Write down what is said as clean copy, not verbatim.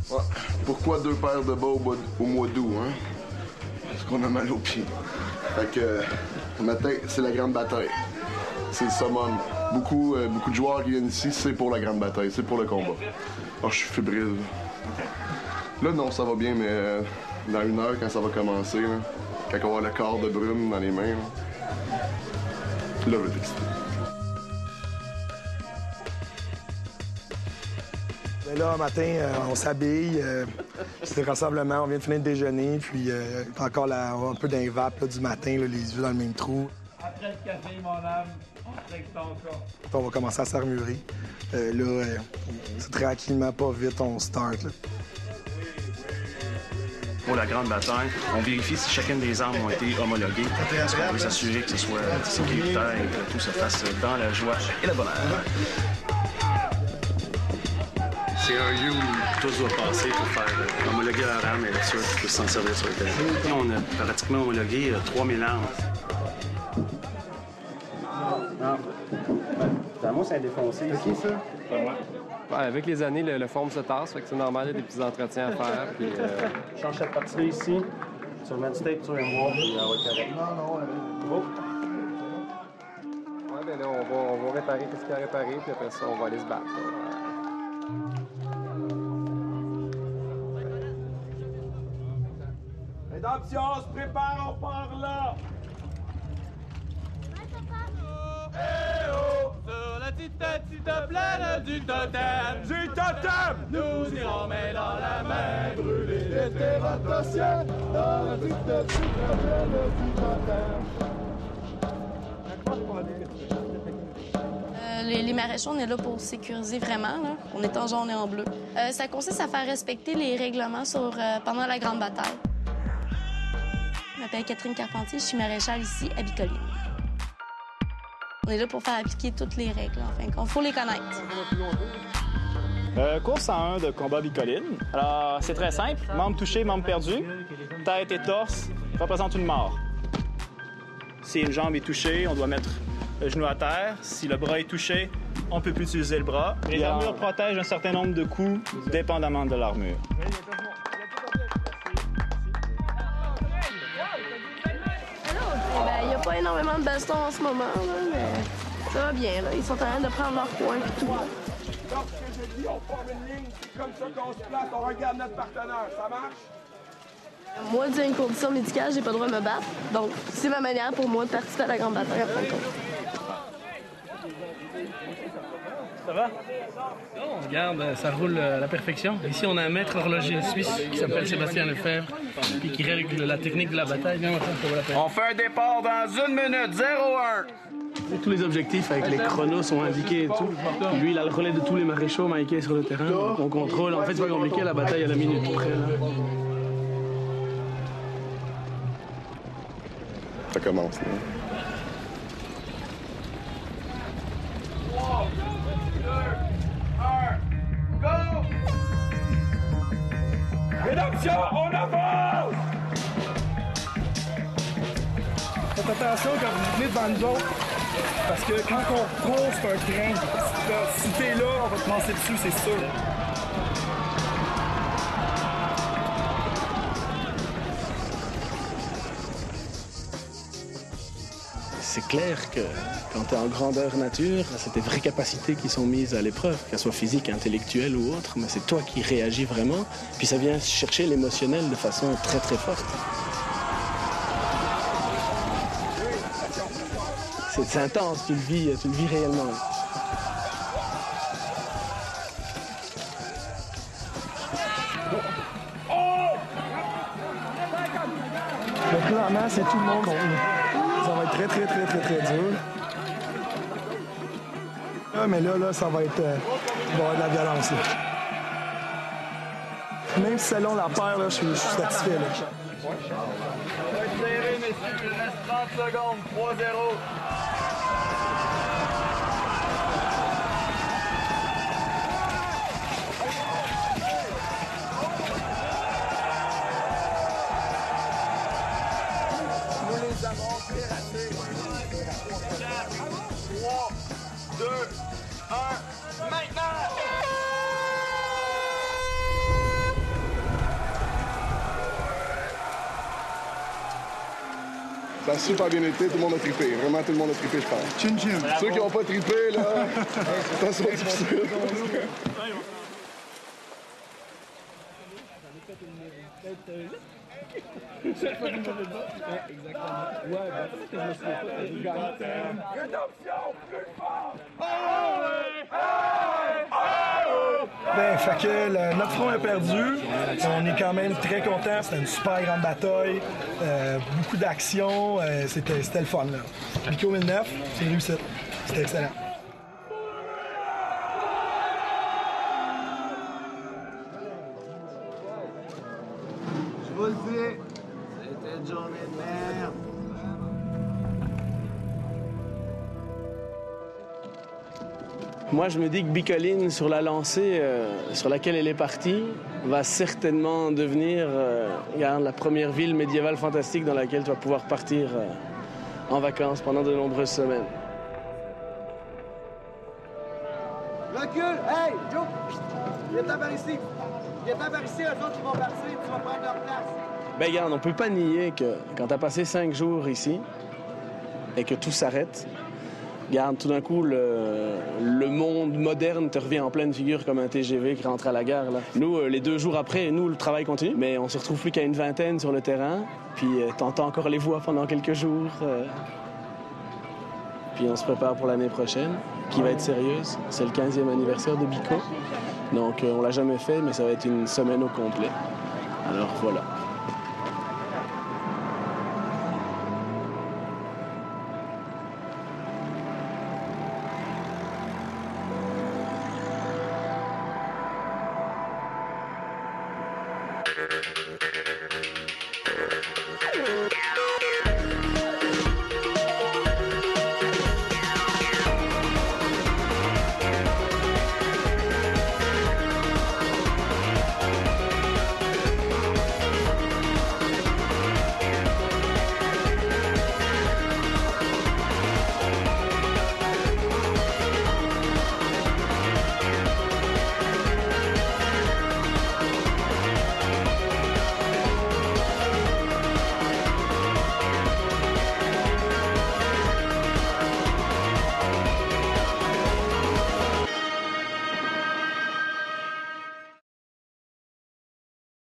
Ouais. Pourquoi 2 paires de bas au mois d'août, hein? Parce qu'on a mal aux pieds. Fait que, le matin, c'est la grande bataille. C'est le summum. Beaucoup de joueurs qui viennent ici, c'est pour la grande bataille, c'est pour le combat. Alors, je suis fébrile. Là, non, ça va bien, mais dans 1 heure, quand ça va commencer, là, quand on va avoir le corps de brume dans les mains, là je vais être excité. Mais là, matin, on s'habille. C'est le rassemblement, on vient de finir de déjeuner, puis encore un peu d'un vape du matin, là, les yeux dans le même trou. Après le café, mon âme, on traite ton corps. On va commencer à s'armurer. Là, c'est tranquillement, pas vite, on start. Là. Pour la grande bataille, on vérifie si chacune des armes ont été homologuées. Parce qu'on veut s'assurer que ce soit sécuritaire et que tout se fasse dans la joie et la bonheur. C'est un lieu où tout doit passer pour faire homologuer leur arme et être sûr qu'ils peuvent s'en servir sur le terrain. On a pratiquement homologué 3000 armes. Moi, c'est défoncé. C'est qui, ça? Pas moi. Avec les années, le forme se tasse, fait que c'est normal, il y a des petits entretiens à faire. Puis, change cette partie-là ici. Tu remets du tape sur un mois, puis on va être correct. Oh. Ouais, ben là, on va réparer ce qu'il y a à réparer, puis après ça, on va aller se battre. Attention, on se prépare, on part là! Eh oh! Sur la petite plaine du totem! Du totem! Nous irons main dans la main, brûler les terratociennes dans la petite plaine du totem! Les maréchaux, on est là pour sécuriser vraiment. Là. On est en jaune et en bleu. Ça consiste à faire respecter les règlements pendant la grande bataille. Je m'appelle Catherine Carpentier, je suis maréchale ici à Bicoline. On est là pour faire appliquer toutes les règles, en fin de compte. Faut les connaître. Cours 101 de combat Bicoline. Alors, c'est très simple. Membre touché, membre perdu. Tête et torse représentent une mort. Si une jambe est touchée, on doit mettre le genou à terre. Si le bras est touché, on ne peut plus utiliser le bras. Les armures protègent un certain nombre de coups, dépendamment de l'armure. Il n'y a pas énormément de baston en ce moment, là, mais ça va bien. Là. Ils sont en train de prendre leur point et tout. Lorsque je dis on forme une ligne, c'est comme ça qu'on se place, on regarde notre partenaire. Ça marche? Moi, dû à une condition médicale, j'ai pas le droit de me battre. Donc, c'est ma manière pour moi de participer à la grande bataille, en fin de compte. Ça va? On regarde, ça roule à la perfection. Ici, on a un maître horloger suisse qui s'appelle Sébastien Lefebvre et qui règle la technique de la bataille. Viens, on fait un départ dans 1 minute, 0-1. Tous les objectifs avec les chronos sont indiqués et tout. Puis lui, il a le relais de tous les maréchaux Mikey sur le terrain. Donc on contrôle. En fait, c'est pas compliqué, la bataille à la minute près. Là. Ça commence, là. 3, 2, 1, go! Rédemption, on avance! Faites attention quand vous venez devant nous autres, parce que quand on court, c'est un train. Si t'es là, on va te lancer dessus, c'est sûr. C'est clair que quand tu es en grandeur nature, c'est tes vraies capacités qui sont mises à l'épreuve, qu'elles soient physiques, intellectuelles ou autres, mais c'est toi qui réagis vraiment, puis ça vient chercher l'émotionnel de façon très très forte. C'est intense, tu le vis réellement. Mais clairement, c'est tout le monde contre nous. Ça va être très, très, très, très, très dur. Mais là, ça va être... il va y avoir de la violence, là. Même si selon la paire, là, je suis satisfait, là. Ça va être serré, messieurs. Il reste 30 secondes. 3-0. Nous les avons terrassés. 3, 2, 1, maintenant! Ça a super bien été, tout le monde a trippé. Vraiment, tout le monde a trippé, je pense. Chin-chin. Ceux qui n'ont pas trippé, là, ça sont difficiles. Ben, fait que notre front est perdu. On est quand même très contents. C'était une super grande bataille. Beaucoup d'action. C'était le fun, là. Bico 1009, c'est une réussite. C'était excellent. Je vous le dis, c'était une journée de merde. Moi, je me dis que Bicoline, sur la lancée sur laquelle elle est partie, va certainement devenir la première ville médiévale fantastique dans laquelle tu vas pouvoir partir en vacances pendant de nombreuses semaines. Recule! Hey, Joe! Viens-t'en par ici! Viens-t'en par ici, eux autres qui vont partir, tu vas prendre leur place. Ben regarde, on peut pas nier que quand tu as passé 5 jours ici et que tout s'arrête, regarde, tout d'un coup, le monde moderne te revient en pleine figure comme un TGV qui rentre à la gare. Là. Nous, les 2 jours après, le travail continue, mais on se retrouve plus qu'à une vingtaine sur le terrain, puis t'entends encore les voix pendant quelques jours. Puis on se prépare pour l'année prochaine, qui va être sérieuse. C'est le 15e anniversaire de Bico. Donc, on l'a jamais fait, mais ça va être une semaine au complet. Alors, voilà.